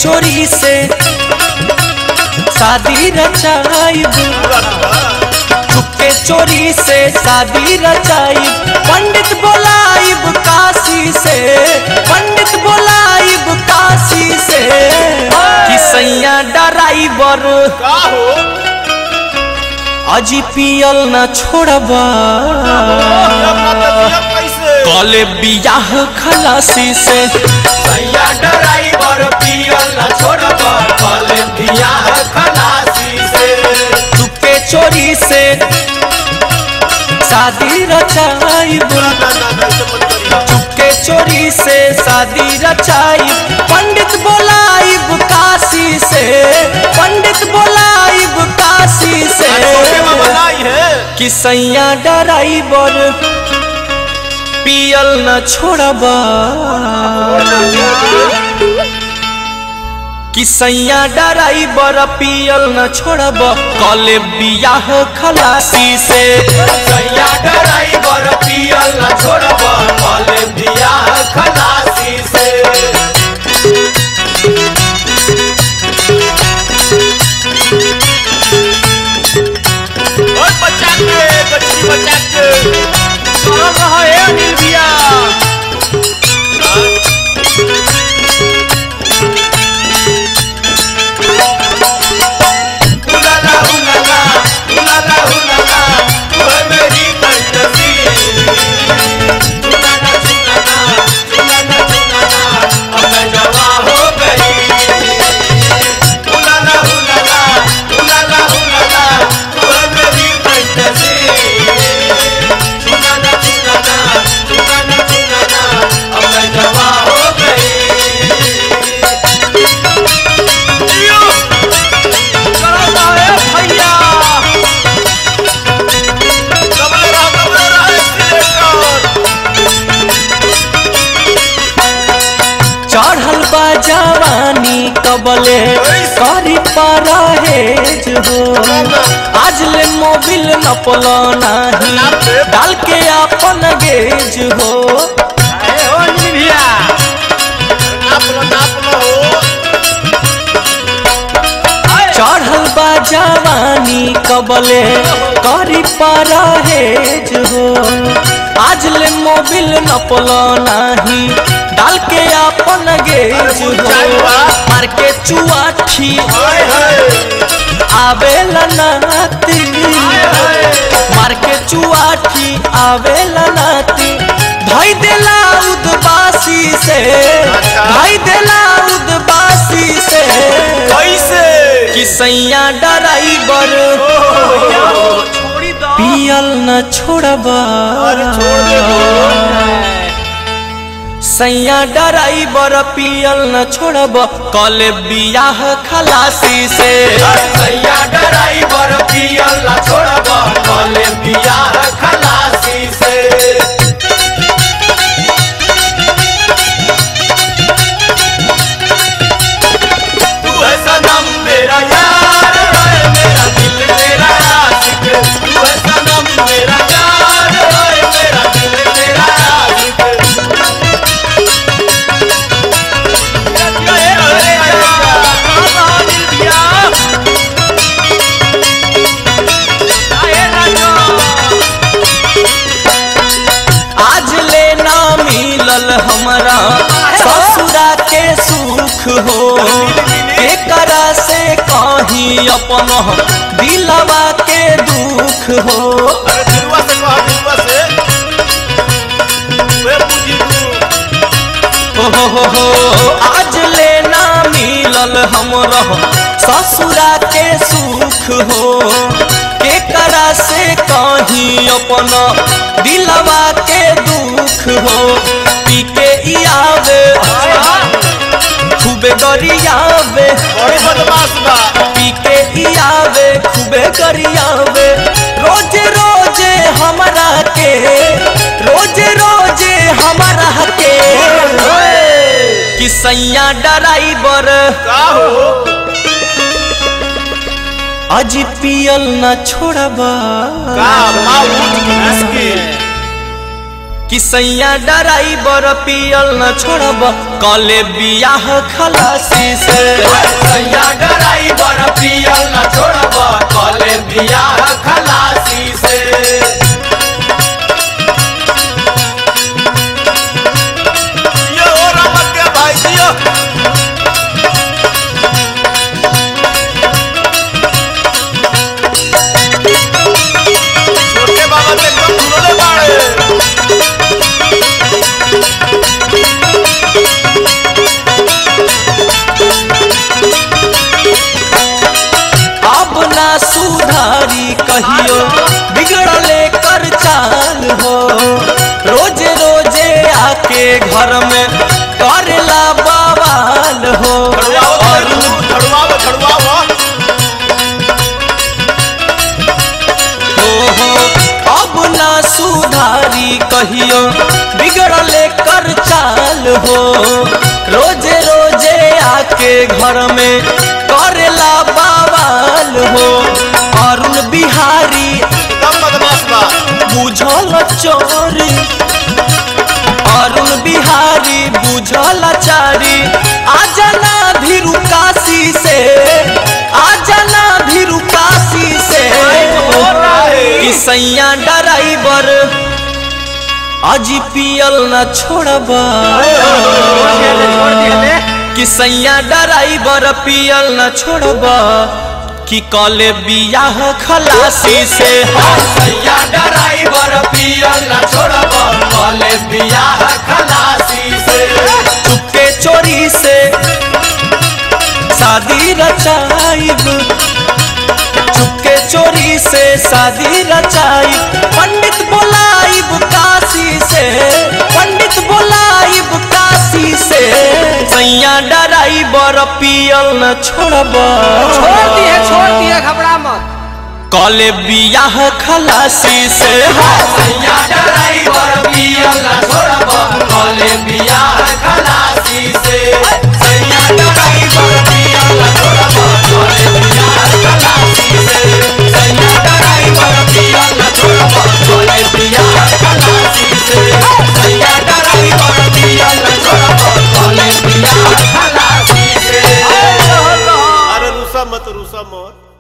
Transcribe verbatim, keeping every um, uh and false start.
चोरी से शादी रचाई, चुपके चोरी से शादी रचाई। पंडित बोलाइब काशी से, पंडित बोलाइब काशी से कि सैया ड्राइवर अजी पियल न छोड़बा, कले बियाह खलासी से। सैया ड्राइवर पियल न छोड़बा, कले बियाह खलासी से। चुपके चोरी से शादी रचाई, चुपके चोरी से शादी रचाई। पंडित बोलाइब काशी से, पंडित बोलाइब काशी से कि सैया ड्राइवर पियल न छोड़बा, कि सैया ड्राइवर पियल न छोड़बा, कले बियाह खलासी से। सैया ड्राइवर पियल न छोड़बा, कले बियाह खलासी से। और बच्चा के बच्ची बच्चा के चल रहा है अनिल भैया। उलाला उलाला उलाला उलाला तू है मेरी फंटसी। चुनाना चुनाना चुनाना चुनाना अब मैं जवा हो गई। उलाला उलाला उलाला उलाला तू है मेरी फंटसी। चुनाना चुनाना चुनाना चुनाना अब मैं जवा हो गई। चढ़ल बा जवानी कबले करी परहेज हो, आज ले मोबिल नपल नाही डाल के अपन गेज हो। चढ़ल बा जवानी कबले करी परहेज हो, आज ले मोबिल नपल नाही डाल के अपन गेज हो। मार के चुआठी आवेला नाती, मार के चुआठी आवेला नाती। भाई देला उदबासी से, भाई देला उदबासी से कैसे कि सैया ड्राइवर पियल न छोड़बा, सैया ड्राइवर पियल न छोड़बा, कले बियाह खलासी से। सैया ड्राइवर पियल न छोड़बा, कले बियाह खलासी से। तू है सनम मेरा यार, है मेरा दिल मेरा आशिक। तू है सनम मेरा यार, है मेरा दिल मेरा आशिक। आज ले ना मिलल हमरा ससुरा के सुख हो, एकरा से कहीं अपन दिलवा के दुख हो। अरे दिलवा से कहा, दिलवा से वे पूजी तू। हो हो हो आज ले ना मिलल हमरा ससुरा के सुख हो, एकरा से कहीं अपन दिलवा के दुख हो। पी के आवे खूबे गरियावे, बड़ी बदमाश बा। पी के आवे खूबे गरियावे। रोजे रोजे हमरा के, रोजे रोजे हमरा के कि सैया ड्राइवर का हो अजी पियल न छोड़बा, का माउथ की कि सैया ड्राइवर पियल न छोड़बा, कले बियाह खलासी से सैया ड्राइवर पियल न छोड़ब कले बियाह खलासी से ये हो रमत के भाई दियो छोटे बाबा के एकदम धुलोले बाड़े अब ना सुधारी कहियो बिगड़ले कर चाल हो रोजे रोजे आके घर में करेला बवाल हो और झड़वाओ झड़वाओ हो हो अब ना सुधारी कहियो बिगड़ले कर चाल हो रोजे रोजे आके घर में करेला बवाल हो अरुण बिहारी एकदम बदमाश बा बुझल चोरी अरुण बिहारी बुझल चारी आजना धीरू काशी से आजना धीरू काशी से कि सैया ड्राइवर अजी पियल न छोड़बा कि सैया ड्राइवर पियल न छोड़बा कि कले बियाह खलासी से सैया ड्राइवर पियल न छोड़ब कले बियाह खलासी से चुपके चोरी से शादी रचाइब चुपके चोरी से शादी रचाइब पंडित बोलाइब काशी से पंडित बोलाइब काशी से सैया ड्राइवर पियल न छोड़बा छोड़ दिए छोड़ दिए घबरा मत कले बियाह खलासी से सैया ड्राइवर पियल न छोड़ब कले बियाह खलासी से सैया ड्राइवर पियल न छोड़ब कले बियाह खलासी से सैया ड्राइवर पियल न छोड़ब कले बियाह खलासी से सैया ड्राइवर पियल न छोड़ब कले बियाह खलासी से अरे रुसा मत रुसा मत